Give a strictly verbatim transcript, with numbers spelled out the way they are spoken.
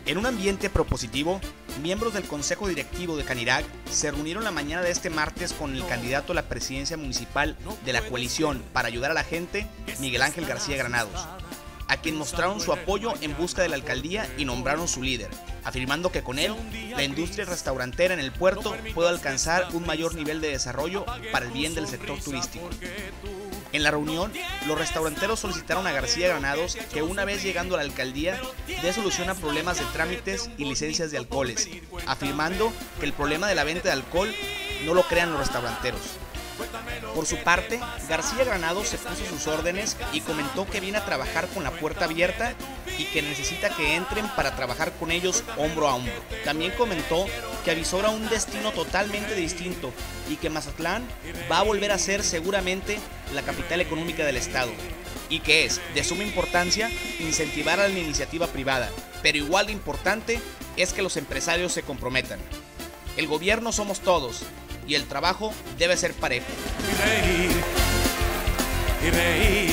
En un ambiente propositivo, miembros del Consejo Directivo de Canirac se reunieron la mañana de este martes con el candidato a la presidencia municipal de la coalición para ayudar a la gente, Miguel Ángel García Granados, a quien mostraron su apoyo en busca de la alcaldía y nombraron su líder, afirmando que con él, la industria restaurantera en el puerto puede alcanzar un mayor nivel de desarrollo para el bien del sector turístico. En la reunión, los restauranteros solicitaron a García Granados que una vez llegando a la alcaldía dé solución a problemas de trámites y licencias de alcoholes, afirmando que el problema de la venta de alcohol no lo crean los restauranteros. Por su parte, García Granados se puso sus órdenes y comentó que viene a trabajar con la puerta abierta y que necesita que entren para trabajar con ellos hombro a hombro. También comentó que avisora un destino totalmente distinto y que Mazatlán va a volver a ser seguramente la capital económica del estado y que es de suma importancia incentivar a la iniciativa privada, pero igual de importante es que los empresarios se comprometan. El gobierno somos todos y el trabajo debe ser parejo. Y reír, y reír.